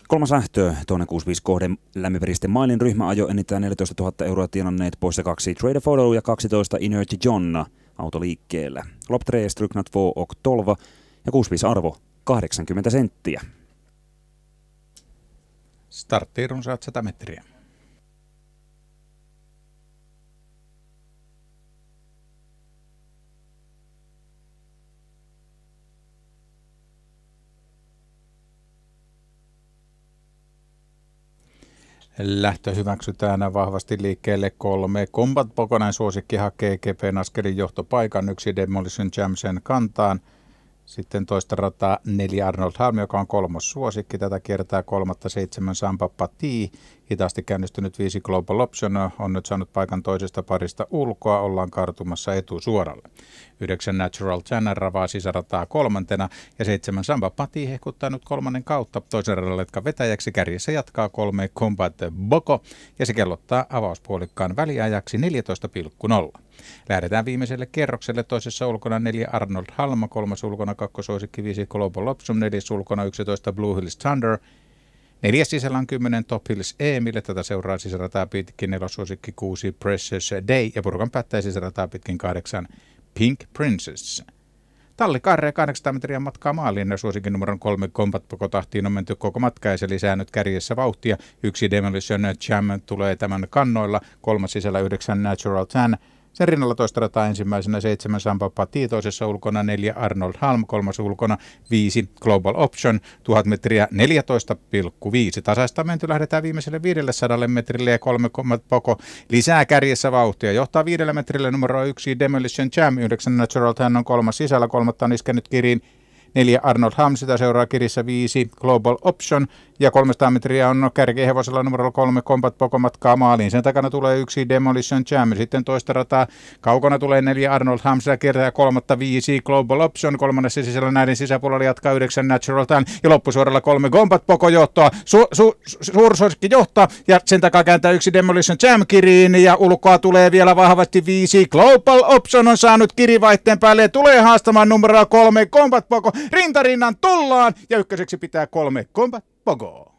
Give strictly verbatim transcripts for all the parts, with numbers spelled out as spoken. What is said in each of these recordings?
Kolmas lähtö, toinen kuusikymmentäviisi kohden lämmiperisten mailin ryhmä ajo enintään neljätoistatuhatta euroa tienanneet poissa kaksi Trader Photo ja kaksitoista Inerty John auto liikkeellä. Lopp tre strukna två och tolv ja kuusikymmentäviisi arvo kahdeksankymmentä senttiä. Starttiin runsaat sata metriä. Lähtö hyväksytään vahvasti liikkeelle kolme. Combat kokonaisuosikki hakee kepeän askelin johtopaikan, yksi Demolition Jam sen kantaan. Sitten toista rataa neljä Arnold Halm, joka on kolmos suosikki. Tätä kiertää kolmatta seitsemän Samba Pati. Hitaasti käynnistynyt viisi Global Option on nyt saanut paikan toisesta parista ulkoa. Ollaan kartumassa etusuoralle. Yhdeksän Natural Channel ravaa sisärataa kolmantena ja seitsemän Samba Pati hehkuttaa nyt kolmannen kautta. Toisen radan letka vetäjäksi kärjessä jatkaa kolme Combat Boko ja se kellottaa avauspuolikkaan väliajaksi neljätoista pilkku nolla. Lähdetään viimeiselle kerrokselle. Toisessa ulkona neljä Arnold Halma, kolmas ulkona kakkosuosikki viisi Global Option, neljäs ulkona yksitoista Blue Hills Thunder. Neljäs sisällä on kymmenen Top Hills Emille, tätä seuraa sisärataa pitkin nelosuosikki kuusi Precious Day ja purkan päättää sisärataa pitkin kahdeksan Pink Princess. Talli karre kahdeksansataa metriä matkaa maaliin ja suosikin numeron kolme Combat tahtiin on menty koko matka ja se lisää nyt kärjessä vauhtia. Yksi Demolition Jam tulee tämän kannoilla, kolmas sisällä yhdeksän Natural Tan. Sen rinnalla toista rataa ensimmäisenä seitsemän Samba Pati, toisessa ulkona neljä Arnold Halm, kolmas ulkona viisi Global Option, tuhat metriä neljätoista pilkku viisi. Tasaista menty lähdetään viimeiselle viidellesadalla metrille ja kolme Combat Boko lisää kärjessä vauhtia. Johtaa viidellä metrille numero yksi Demolition Jam, yhdeksän Natural Tan on kolmas sisällä, kolmatta on iskenyt kiriin. Neljä Arnold Halm, sitä seuraa kirissä viisi Global Option ja kolmesataa metriä on kärkihevosella numero kolme Combat Boko matkaa maaliin. Sen takana tulee yksi Demolition Jam, sitten toista rataa kaukana tulee neljä Arnold Halm, sitä kiertää kolmatta viisi Global Option, kolmannessa sisällä näiden sisäpuolella jatkaa yhdeksän Natural Tan ja loppusuoralla kolme Combat Boko johtaa, su, su, suursuosikki johtaa ja sen takaa kääntää yksi Demolition Jam kiriin ja ulkoa tulee vielä vahvasti viisi Global Option on saanut kirivaihteen päälle ja tulee haastamaan numeroa kolme Combat Boko. Rintarinnan tullaan ja ykköseksi pitää kolme Combat Boko.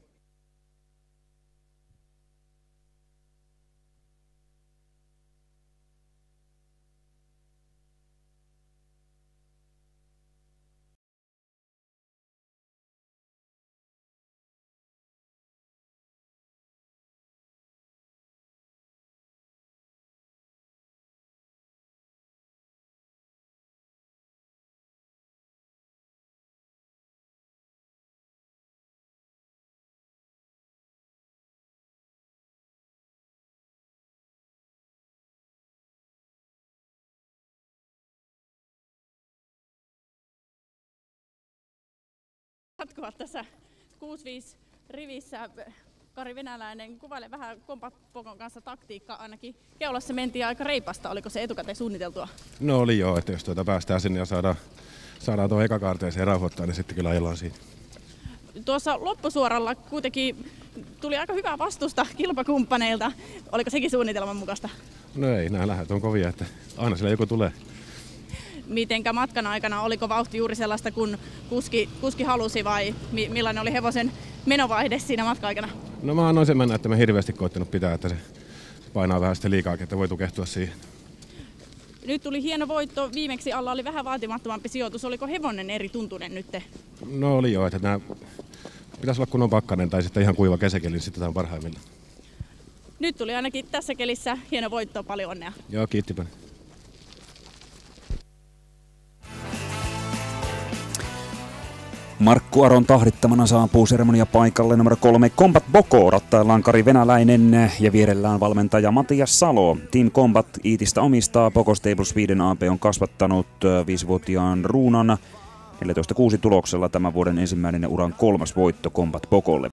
Jatkuvat tässä kuusi viisi rivissä. Kari Venäläinen kuvailee vähän Combat Bokon kanssa taktiikkaa. Ainakin keulassa mentiin aika reipasta. Oliko se etukäteen suunniteltua? No oli joo, että jos tuota päästään sinne ja saadaan, saadaan tuo ekakaarteeseen rauhoittaa, niin sitten kyllä ajellaan siitä. Tuossa loppusuoralla kuitenkin tuli aika hyvää vastusta kilpakumppaneilta. Oliko sekin suunnitelman mukaista? No ei, nämä lähdöt on kovia, että aina sillä joku tulee. Mitenkä matkan aikana, oliko vauhti juuri sellaista, kun kuski, kuski halusi vai mi, millainen oli hevosen menovaihde siinä matka-aikana? No mä annoin sen mennä, että mä hirveästi koittanut pitää, että se painaa vähän sitä liikaa, että voi tukehtua siihen. Nyt tuli hieno voitto, viimeksi alla oli vähän vaatimattomampi sijoitus. Oliko hevonen eri tuntunen nyt? No oli joo, että nämä pitäisi olla kunnon pakkanen tai sitten ihan kuiva kesäkeli, niin sitten tämä on parhaimmillaan. Nyt tuli ainakin tässä kelissä hieno voitto, paljon onnea. Joo, kiittipä. Markku Aron tahdittamana saapuu seremonia paikalle numero kolme Combat Boko. Rattaillaan Kari Venäläinen ja vierellään valmentaja Matias Salo. Team Combat Iitistä omistaa. Boko Stable Sweden A P on kasvattanut viisivuotiaan Ruunan neljätoista kuusi tuloksella tämän vuoden ensimmäinen ja uran kolmas voitto Combat Bokolle.